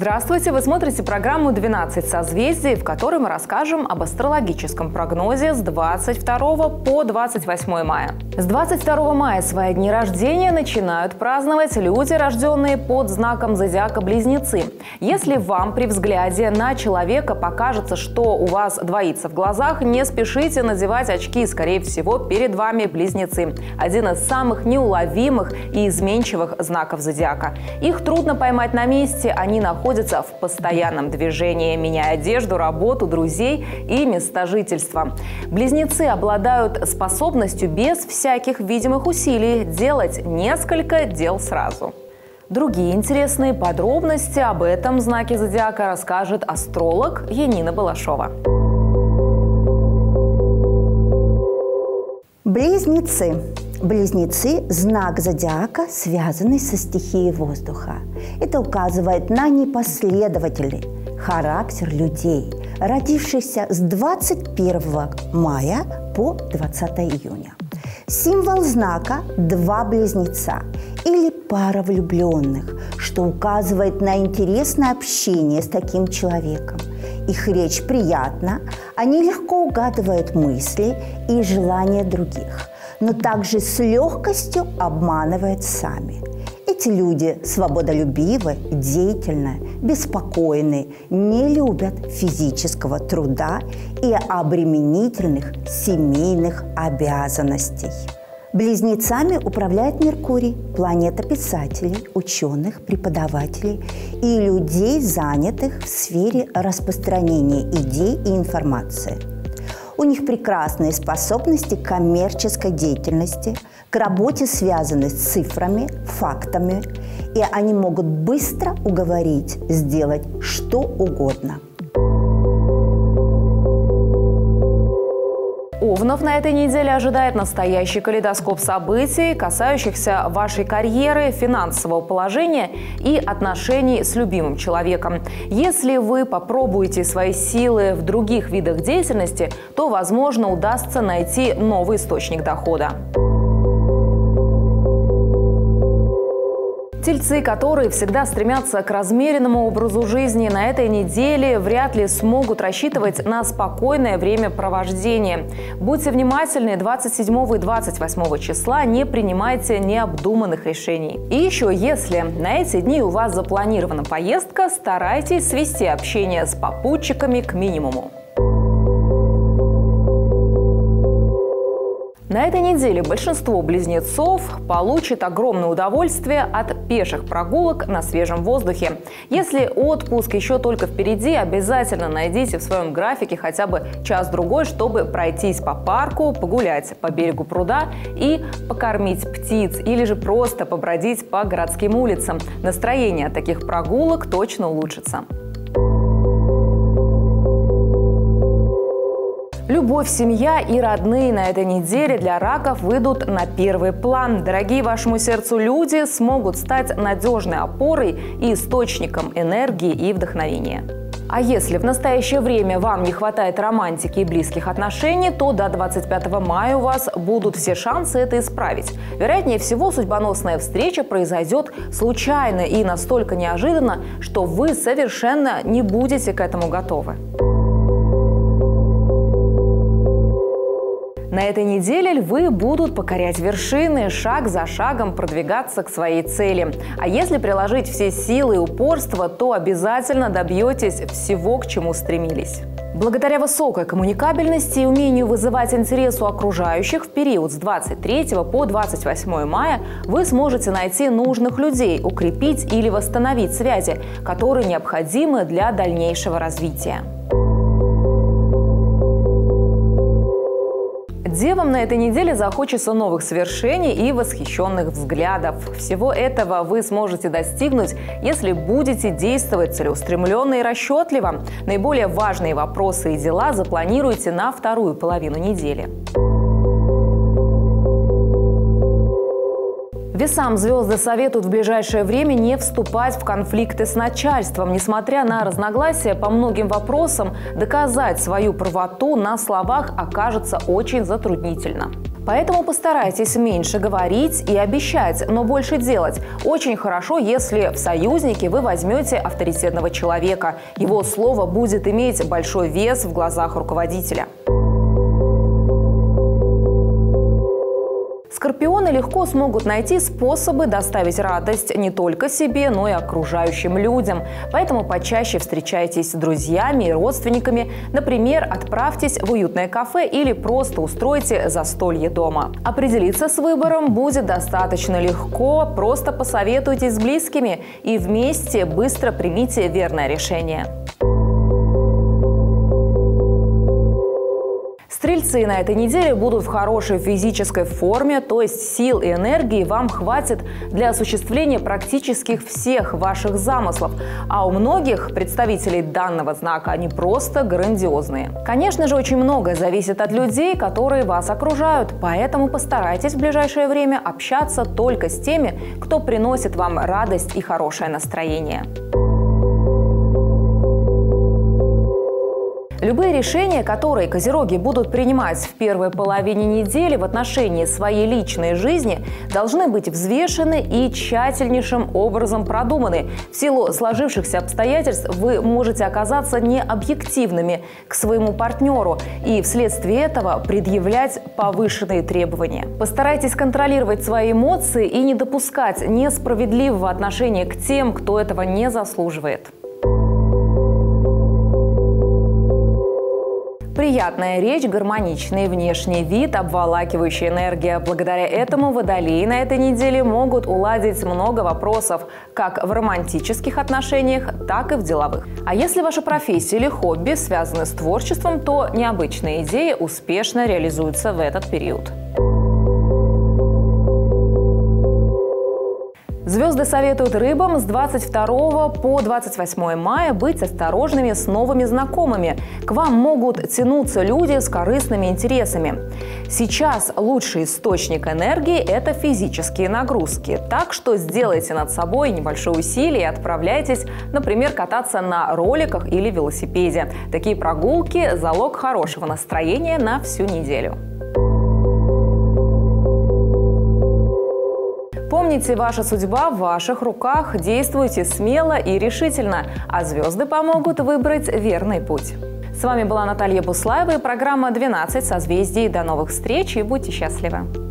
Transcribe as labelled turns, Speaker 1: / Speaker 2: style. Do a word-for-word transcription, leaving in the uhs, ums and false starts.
Speaker 1: Здравствуйте! Вы смотрите программу «двенадцать созвездий», в которой мы расскажем об астрологическом прогнозе с двадцать второго по двадцать восьмое мая. С двадцать второго мая свои дни рождения начинают праздновать люди, рожденные под знаком зодиака Близнецы. Если вам при взгляде на человека покажется, что у вас двоится в глазах, не спешите надевать очки. Скорее всего, перед вами Близнецы. Один из самых неуловимых и изменчивых знаков зодиака. Их трудно поймать на месте, они находятся находятся в постоянном движении, меняя одежду, работу, друзей и места жительства. Близнецы обладают способностью без всяких видимых усилий делать несколько дел сразу. Другие интересные подробности об этом знаке зодиака расскажет астролог Янина Балашова.
Speaker 2: Близнецы. Близнецы – знак зодиака, связанный со стихией воздуха. Это указывает на непоследовательный характер людей, родившихся с двадцать первого мая по двадцатое июня. Символ знака – два близнеца или пара влюбленных, что указывает на интересное общение с таким человеком. Их речь приятна, они легко угадывают мысли и желания других, но также с легкостью обманывают сами. Эти люди свободолюбивы, деятельны, беспокойны, не любят физического труда и обременительных семейных обязанностей. Близнецами управляет Меркурий, планета писателей, ученых, преподавателей и людей, занятых в сфере распространения идей и информации. У них прекрасные способности к коммерческой деятельности, к работе, связанной с цифрами, фактами, и они могут быстро уговорить сделать что угодно.
Speaker 1: Овнов на этой неделе ожидает настоящий калейдоскоп событий, касающихся вашей карьеры, финансового положения и отношений с любимым человеком. Если вы попробуете свои силы в других видах деятельности, то, возможно, удастся найти новый источник дохода. Тельцы, которые всегда стремятся к размеренному образу жизни, на этой неделе вряд ли смогут рассчитывать на спокойное времяпровождение. Будьте внимательны, двадцать седьмого и двадцать восьмого числа не принимайте необдуманных решений. И еще, если на эти дни у вас запланирована поездка, старайтесь свести общение с попутчиками к минимуму. На этой неделе большинство близнецов получит огромное удовольствие от пеших прогулок на свежем воздухе. Если отпуск еще только впереди, обязательно найдите в своем графике хотя бы час-другой, чтобы пройтись по парку, погулять по берегу пруда и покормить птиц, или же просто побродить по городским улицам. Настроение от таких прогулок точно улучшится. Любовь, семья и родные на этой неделе для раков выйдут на первый план. Дорогие вашему сердцу люди смогут стать надежной опорой и источником энергии и вдохновения. А если в настоящее время вам не хватает романтики и близких отношений, то до двадцать пятого мая у вас будут все шансы это исправить. Вероятнее всего, судьбоносная встреча произойдет случайно и настолько неожиданно, что вы совершенно не будете к этому готовы. На этой неделе львы будут покорять вершины, шаг за шагом продвигаться к своей цели. А если приложить все силы и упорство, то обязательно добьетесь всего, к чему стремились. Благодаря высокой коммуникабельности и умению вызывать интерес у окружающих в период с двадцать третьего по двадцать восьмое мая вы сможете найти нужных людей, укрепить или восстановить связи, которые необходимы для дальнейшего развития. Девам на этой неделе захочется новых свершений и восхищенных взглядов. Всего этого вы сможете достигнуть, если будете действовать целеустремленно и расчетливо. Наиболее важные вопросы и дела запланируйте на вторую половину недели. Весам звезды советуют в ближайшее время не вступать в конфликты с начальством. Несмотря на разногласия по многим вопросам, доказать свою правоту на словах окажется очень затруднительно. Поэтому постарайтесь меньше говорить и обещать, но больше делать. Очень хорошо, если в союзники вы возьмете авторитетного человека. Его слово будет иметь большой вес в глазах руководителя. Скорпионы легко смогут найти способы доставить радость не только себе, но и окружающим людям. Поэтому почаще встречайтесь с друзьями и родственниками. Например, отправьтесь в уютное кафе или просто устройте застолье дома. Определиться с выбором будет достаточно легко. Просто посоветуйтесь с близкими и вместе быстро примите верное решение. Стрельцы на этой неделе будут в хорошей физической форме, то есть сил и энергии вам хватит для осуществления практически всех ваших замыслов. А у многих представителей данного знака они просто грандиозные. Конечно же, очень многое зависит от людей, которые вас окружают, поэтому постарайтесь в ближайшее время общаться только с теми, кто приносит вам радость и хорошее настроение. Любые решения, которые козероги будут принимать в первой половине недели в отношении своей личной жизни, должны быть взвешены и тщательнейшим образом продуманы. В силу сложившихся обстоятельств вы можете оказаться необъективными к своему партнеру и вследствие этого предъявлять повышенные требования. Постарайтесь контролировать свои эмоции и не допускать несправедливого отношения к тем, кто этого не заслуживает. Приятная речь, гармоничный внешний вид, обволакивающая энергия. Благодаря этому водолеи на этой неделе могут уладить много вопросов как в романтических отношениях, так и в деловых. А если ваша профессия или хобби связаны с творчеством, то необычные идеи успешно реализуются в этот период. Звезды советуют рыбам с двадцать второго по двадцать восьмое мая быть осторожными с новыми знакомыми. К вам могут тянуться люди с корыстными интересами. Сейчас лучший источник энергии – это физические нагрузки. Так что сделайте над собой небольшое усилие и отправляйтесь, например, кататься на роликах или велосипеде. Такие прогулки – залог хорошего настроения на всю неделю. Помните, ваша судьба в ваших руках. Действуйте смело и решительно, а звезды помогут выбрать верный путь. С вами была Наталья Буслаева и программа «двенадцать созвездий». До новых встреч и будьте счастливы!